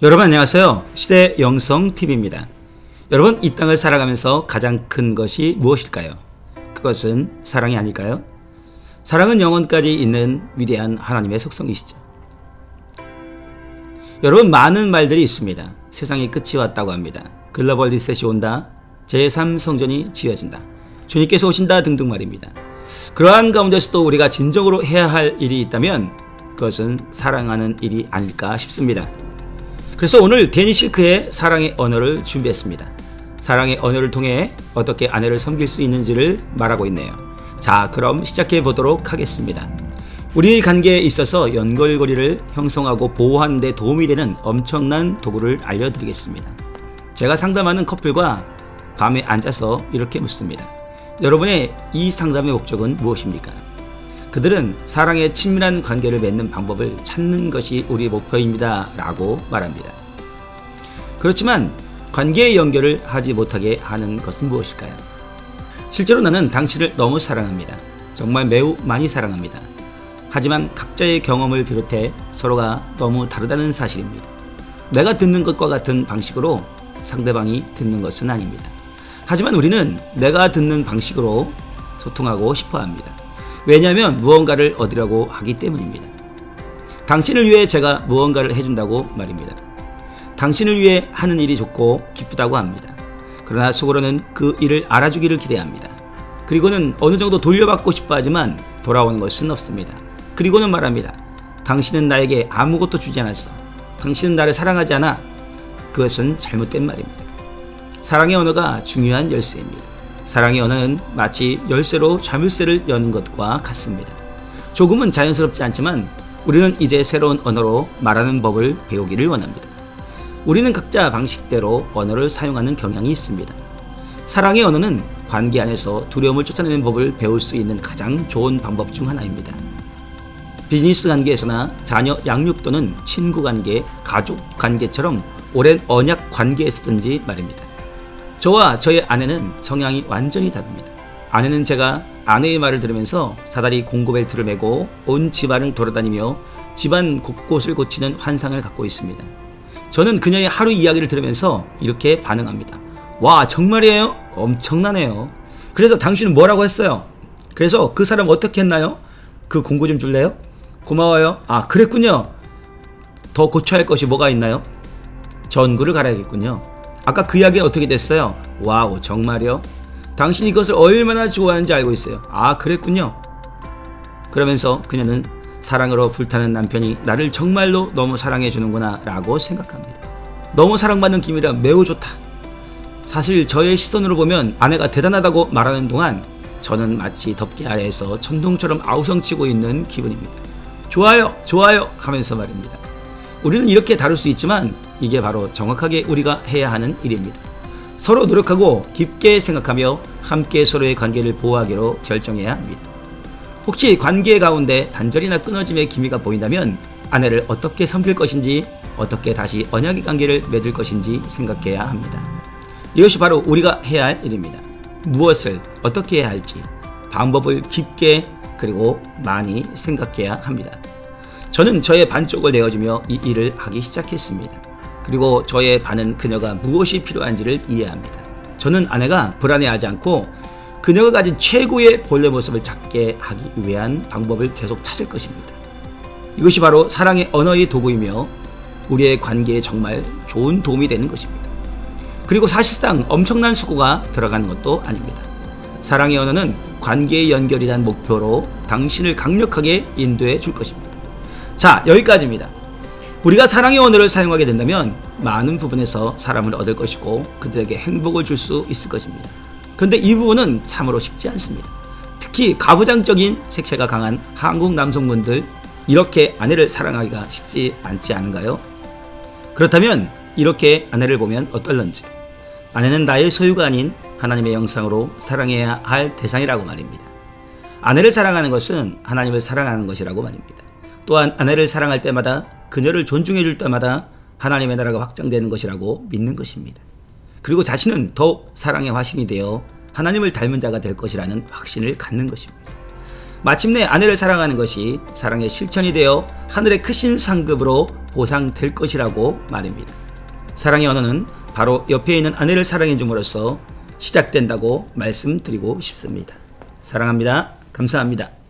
여러분 안녕하세요. 시대 영성TV입니다. 여러분, 이 땅을 살아가면서 가장 큰 것이 무엇일까요? 그것은 사랑이 아닐까요? 사랑은 영원까지 있는 위대한 하나님의 속성이시죠. 여러분, 많은 말들이 있습니다. 세상이 끝이 왔다고 합니다. 글로벌 리셋이 온다. 제3성전이 지어진다. 주님께서 오신다 등등 말입니다. 그러한 가운데서도 우리가 진정으로 해야 할 일이 있다면 그것은 사랑하는 일이 아닐까 싶습니다. 그래서 오늘 데니 실크의 사랑의 언어를 준비했습니다. 사랑의 언어를 통해 어떻게 아내를 섬길 수 있는지를 말하고 있네요. 자, 그럼 시작해 보도록 하겠습니다. 우리의 관계에 있어서 연결고리를 형성하고 보호하는 데 도움이 되는 엄청난 도구를 알려드리겠습니다. 제가 상담하는 커플과 밤에 앉아서 이렇게 묻습니다. 여러분의 이 상담의 목적은 무엇입니까? 그들은 사랑의 친밀한 관계를 맺는 방법을 찾는 것이 우리의 목표입니다 라고 말합니다. 그렇지만 관계의 연결을 하지 못하게 하는 것은 무엇일까요? 실제로 나는 당신을 너무 사랑합니다. 정말 매우 많이 사랑합니다. 하지만 각자의 경험을 비롯해 서로가 너무 다르다는 사실입니다. 내가 듣는 것과 같은 방식으로 상대방이 듣는 것은 아닙니다. 하지만 우리는 내가 듣는 방식으로 소통하고 싶어 합니다. 왜냐하면 무언가를 얻으려고 하기 때문입니다. 당신을 위해 제가 무언가를 해준다고 말입니다. 당신을 위해 하는 일이 좋고 기쁘다고 합니다. 그러나 속으로는 그 일을 알아주기를 기대합니다. 그리고는 어느 정도 돌려받고 싶어 하지만 돌아오는 것은 없습니다. 그리고는 말합니다. 당신은 나에게 아무것도 주지 않았어. 당신은 나를 사랑하지 않아. 그것은 잘못된 말입니다. 사랑의 언어가 중요한 열쇠입니다. 사랑의 언어는 마치 열쇠로 자물쇠를 여는 것과 같습니다. 조금은 자연스럽지 않지만 우리는 이제 새로운 언어로 말하는 법을 배우기를 원합니다. 우리는 각자 방식대로 언어를 사용하는 경향이 있습니다. 사랑의 언어는 관계 안에서 두려움을 쫓아내는 법을 배울 수 있는 가장 좋은 방법 중 하나입니다. 비즈니스 관계에서나 자녀 양육 또는 친구 관계, 가족 관계처럼 오랜 언약 관계에서든지 말입니다. 저와 저의 아내는 성향이 완전히 다릅니다. 아내는 제가 아내의 말을 들으면서 사다리 공구벨트를 메고 온 집안을 돌아다니며 집안 곳곳을 고치는 환상을 갖고 있습니다. 저는 그녀의 하루 이야기를 들으면서 이렇게 반응합니다. 와, 정말이에요? 엄청나네요. 그래서 당신은 뭐라고 했어요? 그래서 그 사람 어떻게 했나요? 그 공구 좀 줄래요? 고마워요. 아, 그랬군요. 더 고쳐야 할 것이 뭐가 있나요? 전구를 갈아야겠군요. 아까 그 이야기 어떻게 됐어요? 와우, 정말요? 당신이 이것을 얼마나 좋아하는지 알고 있어요. 아, 그랬군요. 그러면서 그녀는 사랑으로 불타는 남편이 나를 정말로 너무 사랑해 주는구나 라고 생각합니다. 너무 사랑받는 기분이라 매우 좋다. 사실 저의 시선으로 보면 아내가 대단하다고 말하는 동안 저는 마치 덮개 아래에서 천둥처럼 아우성치고 있는 기분입니다. 좋아요, 좋아요 하면서 말입니다. 우리는 이렇게 다룰 수 있지만 이게 바로 정확하게 우리가 해야 하는 일입니다. 서로 노력하고 깊게 생각하며 함께 서로의 관계를 보호하기로 결정해야 합니다. 혹시 관계 가운데 단절이나 끊어짐의 기미가 보인다면 아내를 어떻게 섬길 것인지, 어떻게 다시 언약의 관계를 맺을 것인지 생각해야 합니다. 이것이 바로 우리가 해야 할 일입니다. 무엇을 어떻게 해야 할지 방법을 깊게 그리고 많이 생각해야 합니다. 저는 저의 반쪽을 내어주며 이 일을 하기 시작했습니다. 그리고 저의 반은 그녀가 무엇이 필요한지를 이해합니다. 저는 아내가 불안해하지 않고 그녀가 가진 최고의 본래 모습을 찾게 하기 위한 방법을 계속 찾을 것입니다. 이것이 바로 사랑의 언어의 도구이며 우리의 관계에 정말 좋은 도움이 되는 것입니다. 그리고 사실상 엄청난 수고가 들어가는 것도 아닙니다. 사랑의 언어는 관계의 연결이란 목표로 당신을 강력하게 인도해 줄 것입니다. 자, 여기까지입니다. 우리가 사랑의 언어를 사용하게 된다면 많은 부분에서 사람을 얻을 것이고 그들에게 행복을 줄 수 있을 것입니다. 그런데 이 부분은 참으로 쉽지 않습니다. 특히 가부장적인 색채가 강한 한국 남성분들, 이렇게 아내를 사랑하기가 쉽지 않지 않은가요? 그렇다면 이렇게 아내를 보면 어떨런지. 아내는 나의 소유가 아닌 하나님의 형상으로 사랑해야 할 대상이라고 말입니다. 아내를 사랑하는 것은 하나님을 사랑하는 것이라고 말입니다. 또한 아내를 사랑할 때마다, 그녀를 존중해 줄 때마다 하나님의 나라가 확장되는 것이라고 믿는 것입니다. 그리고 자신은 더욱 사랑의 화신이 되어 하나님을 닮은 자가 될 것이라는 확신을 갖는 것입니다. 마침내 아내를 사랑하는 것이 사랑의 실천이 되어 하늘의 크신 상급으로 보상될 것이라고 말입니다. 사랑의 언어는 바로 옆에 있는 아내를 사랑해 줌으로써 시작된다고 말씀드리고 싶습니다. 사랑합니다. 감사합니다.